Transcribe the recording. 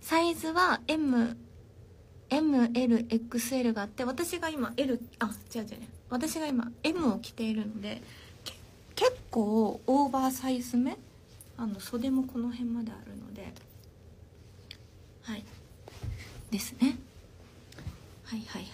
サイズは MLXL があって、私が今 L、違うね、私が今 M を着ているので結構オーバーサイズ目、袖もこの辺まであるので、はいですね。はいはいはい。